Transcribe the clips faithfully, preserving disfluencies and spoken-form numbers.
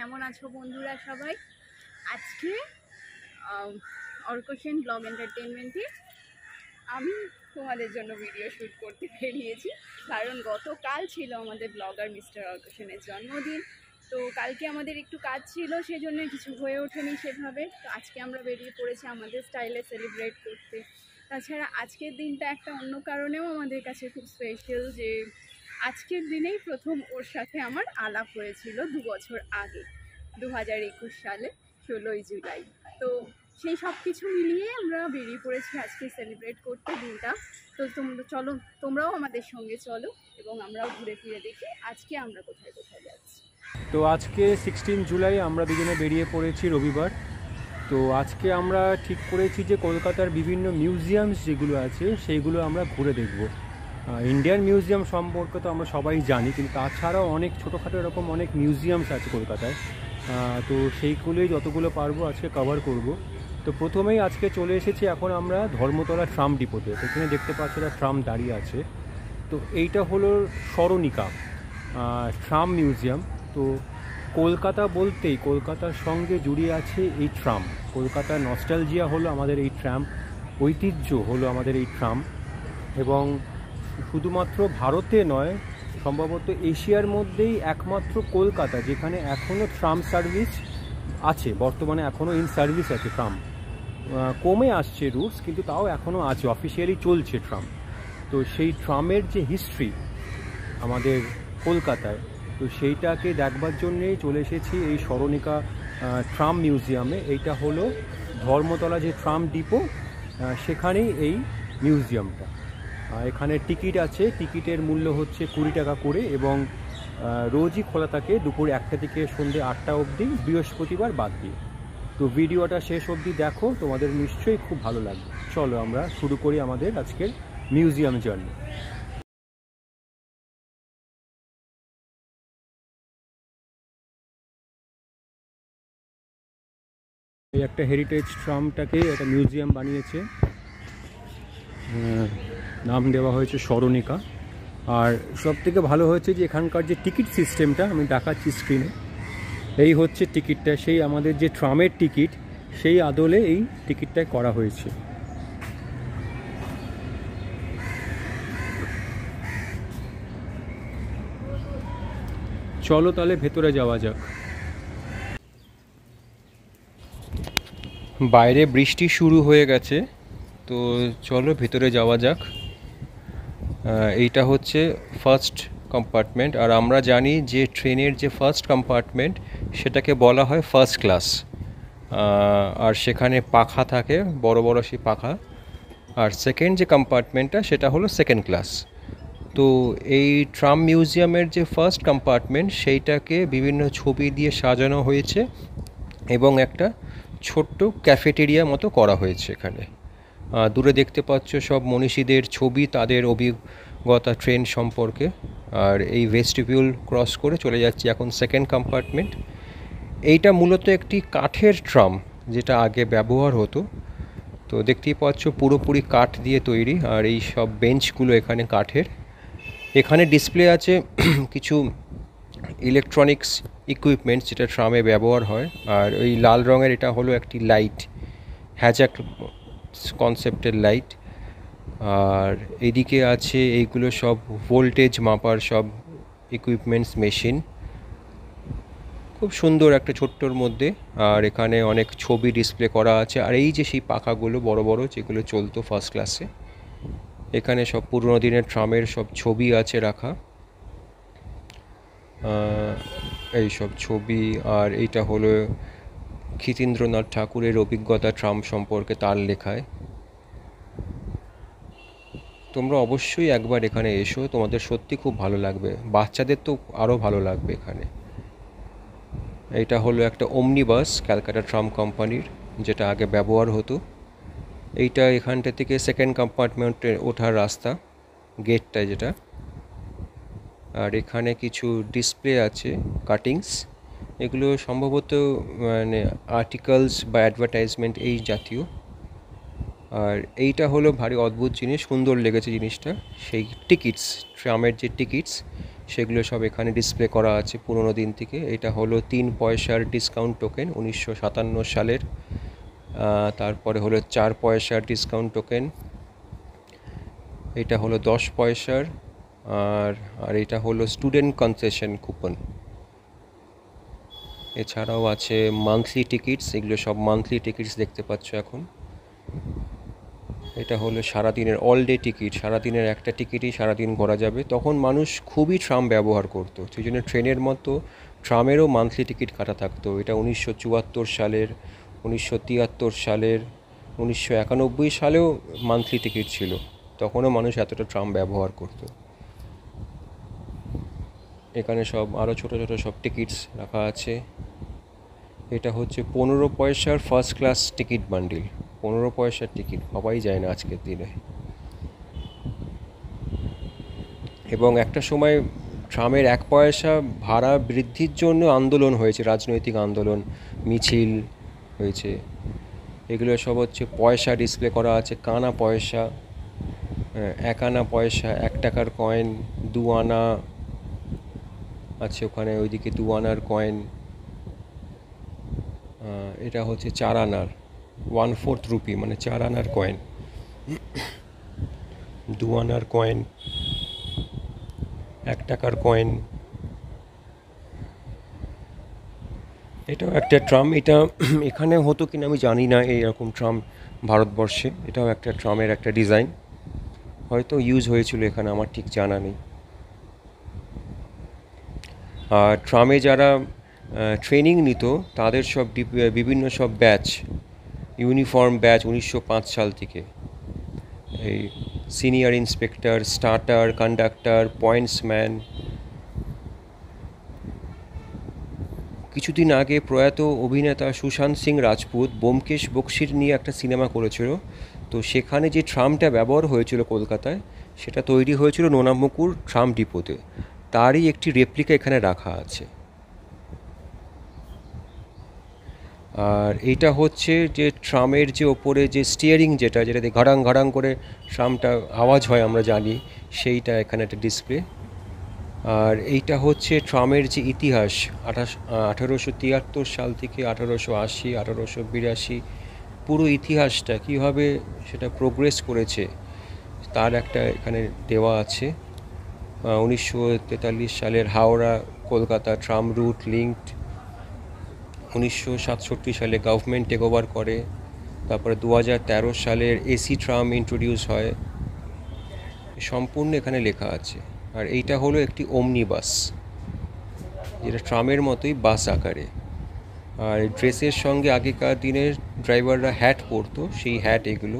কেমন আছো বন্ধুরা সবাই? আজকে অর্কশন ব্লগ এন্টারটেনমেন্টে আমি তোমাদের জন্য ভিডিও শ্যুট করতে বেরিয়েছি, কারণ গতকাল ছিল আমাদের ব্লগার মিস্টার অর্কশনের জন্মদিন। তো কালকে আমাদের একটু কাজ ছিল, সেজন্য কিছু হয়ে ওঠেনি সেভাবে। তো আজকে আমরা বেরিয়ে পড়েছি আমাদের স্টাইলে সেলিব্রেট করতে। তাছাড়া আজকের দিনটা একটা অন্য কারণেও আমাদের কাছে খুব স্পেশাল, যে আজকের দিনেই প্রথম ওর সাথে আমার আলাপ হয়েছিল দু বছর আগে, দু হাজার একুশ সালে ষোলোই জুলাই। তো সেই সব কিছু মিলিয়ে আমরা বেরিয়ে পড়েছি আজকে সেলিব্রেট করতে দিনটা। তো তোমরা চলো, তোমরাও আমাদের সঙ্গে চলো এবং আমরাও ঘুরে ফিরে দেখি আজকে আমরা কোথায় কোথায় যাচ্ছি। তো আজকে সিক্সটিন জুলাই আমরা দুজনে বেরিয়ে পড়েছি রবিবার। তো আজকে আমরা ঠিক করেছি যে কলকাতার বিভিন্ন মিউজিয়ামস যেগুলো আছে সেইগুলো আমরা ঘুরে দেখব। ইন্ডিয়ান মিউজিয়াম সম্পর্কে তো আমরা সবাই জানি, কিন্তু তাছাড়াও অনেক ছোটোখাটো এরকম অনেক মিউজিয়ামস আছে কলকাতায়। তো সেইগুলোই যতগুলো পারবো আজকে কভার করব। তো প্রথমেই আজকে চলে এসেছি এখন আমরা ধর্মতলা ট্রাম ডিপোতে। এখানে দেখতে পাচ্ছি একটা ট্রাম দাঁড়িয়ে আছে। তো এইটা হলো স্মরণিকা ট্রাম মিউজিয়াম। তো কলকাতা বলতেই কলকাতার সঙ্গে জড়িয়ে আছে এই ট্রাম। কলকাতার নস্টালজিয়া হলো আমাদের এই ট্রাম, ঐতিহ্য হলো আমাদের এই ট্রাম। এবং শুধুমাত্র ভারতে নয়, সম্ভবত এশিয়ার মধ্যেই একমাত্র কলকাতা যেখানে এখনও ট্রাম সার্ভিস আছে, বর্তমানে এখনও ইন সার্ভিস আছে ট্রাম। কমে আসছে রুটস, কিন্তু তাও এখনও আছে, অফিসিয়ালি চলছে ট্রাম। তো সেই ট্রামের যে হিস্ট্রি আমাদের কলকাতায়, তো সেইটাকে দেখবার জন্যেই চলে এসেছি এই স্মরণিকা ট্রাম মিউজিয়ামে। এইটা হলো ধর্মতলা যে ট্রাম ডিপো, সেখানেই এই মিউজিয়ামটা। এখানে টিকিট আছে, টিকিটের মূল্য হচ্ছে কুড়ি টাকা করে, এবং রোজই খোলা থাকে দুপুর একটা থেকে সন্ধ্যে আটটা অবধি, বৃহস্পতিবার বাদ দিয়ে। তো ভিডিওটা শেষ অবধি দেখো, তোমাদের নিশ্চয়ই খুব ভালো লাগবে। চলো আমরা শুরু করি আমাদের আজকের মিউজিয়াম জার্নি। এই একটা হেরিটেজ ট্রামটাকে একটা মিউজিয়াম বানিয়েছে, নাম দেওয়া হয়েছে স্মরণিকা। আর সব থেকে ভালো হয়েছে যে এখানকার যে টিকিট সিস্টেমটা আমি দেখাচ্ছি স্ক্রিনে, এই হচ্ছে টিকিটটা, সেই আমাদের যে ট্রামের টিকিট সেই আদলে এই টিকিটটা করা হয়েছে। চলো তাহলে ভেতরে যাওয়া যাক। বাইরে বৃষ্টি শুরু হয়ে গেছে, তো চলো ভেতরে যাওয়া যাক। এইটা হচ্ছে ফার্স্ট কম্পার্টমেন্ট, আর আমরা জানি যে ট্রেনের যে ফার্স্ট কম্পার্টমেন্ট সেটাকে বলা হয় ফার্স্ট ক্লাস। আর সেখানে পাখা থাকে, বড় বড় সেই পাখা। আর সেকেন্ড যে কম্পার্টমেন্টটা সেটা হলো সেকেন্ড ক্লাস। তো এই ট্রাম মিউজিয়ামের যে ফার্স্ট কম্পার্টমেন্ট সেইটাকে বিভিন্ন ছবি দিয়ে সাজানো হয়েছে, এবং একটা ছোট্ট ক্যাফেটেরিয়া মতো করা হয়েছে এখানে। দূরে দেখতে পাচ্ছ সব মনীষীদের ছবি, তাদের অভিজ্ঞতা ট্রেন সম্পর্কে। আর এই ভেস্টিবিউল ক্রস করে চলে যাচ্ছি এখন সেকেন্ড কম্পার্টমেন্ট। এইটা মূলত একটি কাঠের ট্রাম, যেটা আগে ব্যবহার হতো। তো দেখতেই পাচ্ছ পুরোপুরি কাঠ দিয়ে তৈরি, আর এই সব বেঞ্চগুলো এখানে কাঠের। এখানে ডিসপ্লে আছে কিছু ইলেকট্রনিক্স ইকুইপমেন্টস যেটা ট্রামে ব্যবহার হয়। আর ওই লাল রঙের এটা হলো একটি লাইট, হ্যাজাক কনসেপ্টের লাইট। আর এদিকে আছে এইগুলো সব ভোল্টেজ মাপার সব ইকুইপমেন্টস, মেশিন। খুব সুন্দর একটা ছোট্টর মধ্যে। আর এখানে অনেক ছবি ডিসপ্লে করা আছে। আর এই যে সেই পাখাগুলো বড় বড় যেগুলো চলতো ফার্স্ট ক্লাসে, এখানে সব পুরনো দিনের ট্রামের সব ছবি আছে রাখা, এই সব ছবি। আর এইটা হলো ক্ষিতীন্দ্রনাথ ঠাকুরের অভিজ্ঞতা ট্রাম সম্পর্কে তার লেখায়। তোমরা অবশ্যই একবার এখানে এসো, তোমাদের সত্যি খুব ভালো লাগবে, বাচ্চাদের তো আরও ভালো লাগবে এখানে। এইটা হলো একটা ওমনি বাস ক্যালকাটা ট্রাম কোম্পানির, যেটা আগে ব্যবহার হতো। এইটা এখানটা থেকে সেকেন্ড কম্পার্টমেন্টে ওঠার রাস্তা, গেটটা যেটা। আর এখানে কিছু ডিসপ্লে আছে, কাটিংস। এগুলো সম্ভবত মানে আর্টিকেলস বা অ্যাডভার্টাইজমেন্ট এই জাতীয়। আর এইটা হলো ভারী অদ্ভুত জিনিস, সুন্দর লেগেছে জিনিসটা, সেই টিকিটস, ট্রামের যে টিকিটস সেগুলো সব এখানে ডিসপ্লে করা আছে পুরোনো দিন থেকে। এটা হলো তিন পয়সার ডিসকাউন্ট টোকেন উনিশশো সাতান্ন সালের। তারপরে হলো চার পয়সার ডিসকাউন্ট টোকেন, এটা হলো দশ পয়সার, আর আর এটা হলো স্টুডেন্ট কনসেশন কুপন। এছাড়াও আছে মান্থলি টিকিটস, এগুলো সব মান্থলি টিকিটস দেখতে পাচ্ছ এখন। এটা হলো সারাদিনের অল ডে টিকিট, সারাদিনের একটা টিকিটই সারাদিন ঘোরা যাবে। তখন মানুষ খুবই ট্রাম ব্যবহার করতো, সেই জন্য ট্রেনের মতো ট্রামেরও মান্থলি টিকিট কাটা থাকতো। এটা উনিশশো চুয়াত্তর সালের, উনিশশো তিয়াত্তর সালের, উনিশশো একানব্বই সালেও মান্থলি টিকিট ছিল, তখনও মানুষ এতটা ট্রাম ব্যবহার করতো। এখানে সব আরও ছোটো ছোটো সব টিকিটস রাখা আছে। এটা হচ্ছে পনেরো পয়সার ফার্স্ট ক্লাস টিকিট বান্ডিল, পনেরো পয়সার টিকিট পাওয়াই যায় না আজকের দিনে। এবং একটা সময় ট্রামের এক পয়সা ভাড়া বৃদ্ধির জন্য আন্দোলন হয়েছে, রাজনৈতিক আন্দোলন, মিছিল হয়েছে। এগুলো সব হচ্ছে পয়সা ডিসপ্লে করা আছে, কানা পয়সা, এক আনা পয়সা, এক টাকার কয়েন, দু আনা আছে ওখানে, ওইদিকে দু আনার কয়েন। এটা হচ্ছে চার আনার, ওয়ান ফোর্থ রুপি মানে চার আনার কয়েন, দু আনার কয়েন, এক টাকার কয়েন। এটাও একটা ট্রাম, এটা এখানে হতো কিনা আমি জানি না, এইরকম ট্রাম ভারতবর্ষে। এটাও একটা ট্রামের একটা ডিজাইন, হয়তো ইউজ হয়েছিল এখানে, আমার ঠিক জানা নেই। আর ট্রামে যারা ট্রেনিং নিত তাদের সব বিভিন্ন সব ব্যাচ, ইউনিফর্ম ব্যাচ উনিশশো পাঁচ সাল থেকে, এই senior inspector, starter, conductor, pointsman. কিছুদিন আগে প্রয়াত অভিনেতা সুশান্ত সিং রাজপুত ব্যোমকেশ বক্সির নিয়ে একটা সিনেমা করেছিল, তো সেখানে যে ট্রামটা ব্যবহার হয়েছিল কলকাতায়, সেটা তৈরি হয়েছিল নোনামুকুর ট্রাম ডিপোতে, তারই একটি রেপ্লিকা এখানে রাখা আছে। আর এইটা হচ্ছে যে ট্রামের যে ওপরে যে স্টিয়ারিং, যেটা যেটাতে ঘাড়াং ঘাড়াং করে ট্রামটা আওয়াজ হয় আমরা জানি, সেইটা এখানে একটা ডিসপ্লে। আর এইটা হচ্ছে ট্রামের যে ইতিহাস, আঠাশ আঠারোশো তিয়াত্তর সাল থেকে আঠারোশো আশি, আঠারোশো বিরাশি, পুরো ইতিহাসটা কীভাবে সেটা প্রোগ্রেস করেছে তার একটা এখানে দেওয়া আছে। উনিশশো তেতাল্লিশ সালের Howrah Kolkata tram route linked, উনিশশো সাতষট্টি সালে গভর্নমেন্ট টেক ওভার করে, তারপরে দু হাজার তেরো সালের এসি ট্রাম ইন্ট্রোডিউস হয়, সম্পূর্ণ এখানে লেখা আছে। আর এইটা হলো একটি ওমনি বাস, যেটা ট্রামের মতোই বাস আকারে। আর ড্রেসের সঙ্গে আগেকার দিনের ড্রাইভাররা হ্যাট পরতো, সেই হ্যাট এগুলো।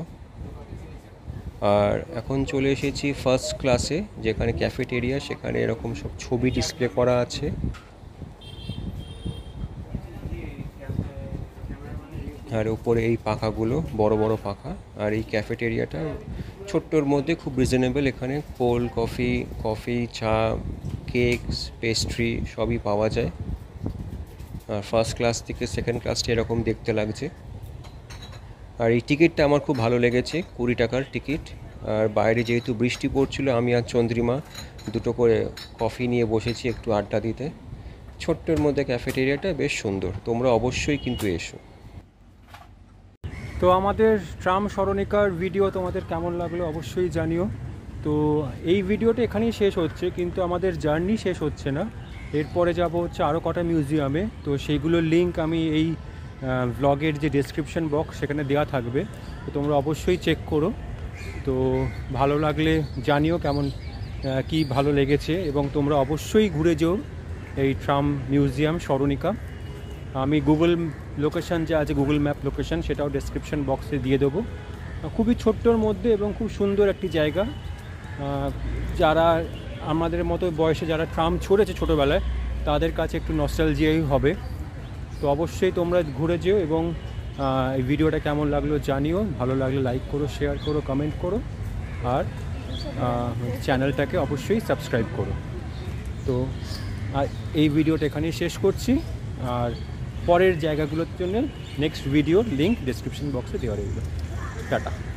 আর এখন চলে এসেছি ফার্স্ট ক্লাসে, যেখানে ক্যাফেটেরিয়া, সেখানে এরকম সব ছবি ডিসপ্লে করা আছে। আর উপরে এই পাখাগুলো বড় বড় পাখা। আর এই ক্যাফেটেরিয়াটা ছোট্টর মধ্যে খুব রিজনেবল, এখানে কোল্ড কফি, কফি, চা, কেকস, পেস্ট্রি সবই পাওয়া যায়। আর ফার্স্ট ক্লাস থেকে সেকেন্ড ক্লাসটা এরকম দেখতে লাগছে। আর এই টিকিটটা আমার খুব ভালো লেগেছে, কুড়ি টাকার টিকিট। আর বাইরে যেহেতু বৃষ্টি পড়ছিল, আমি আর চন্দ্রিমা দুটো করে কফি নিয়ে বসেছি একটু আড্ডা দিতে। ছোট্টর মধ্যে ক্যাফেটেরিয়াটা বেশ সুন্দর, তোমরা অবশ্যই কিন্তু এসো। তো আমাদের ট্রাম স্মরণিকার ভিডিও তোমাদের কেমন লাগলো অবশ্যই জানিও। তো এই ভিডিওটা এখানেই শেষ হচ্ছে, কিন্তু আমাদের জার্নি শেষ হচ্ছে না। এরপরে যাব হচ্ছে আরও কটা মিউজিয়ামে, তো সেইগুলোর লিঙ্ক আমি এই ব্লগের যে ডেসক্রিপশন বক্স সেখানে দেওয়া থাকবে, তো তোমরা অবশ্যই চেক করো। তো ভালো লাগলে জানিও কেমন কি ভালো লেগেছে, এবং তোমরা অবশ্যই ঘুরে যেও এই ট্রাম মিউজিয়াম স্মরণিকা। আমি গুগল লোকেশান যা আছে, গুগল ম্যাপ লোকেশান, সেটাও ডেসক্রিপশন বক্সে দিয়ে দেবো। খুবই ছোট্টর মধ্যে এবং খুব সুন্দর একটি জায়গা। যারা আমাদের মতো বয়সে যারা ট্রাম ছড়েছে ছোটোবেলায়, তাদের কাছে একটু নস্টালজিয়াই হবে। তো অবশ্যই তোমরা ঘুরে যেও, এবং এই ভিডিওটা কেমন লাগলো জানিও। ভালো লাগলে লাইক করো, শেয়ার করো, কমেন্ট করো, আর চ্যানেলটাকে অবশ্যই সাবস্ক্রাইব করো। তো এই ভিডিওটা এখানেই শেষ করছি, আর পরের জায়গাগুলোর জন্য নেক্সট ভিডিওর লিঙ্ক ডেসক্রিপশন বক্সে দেওয়া রইল। টাটা।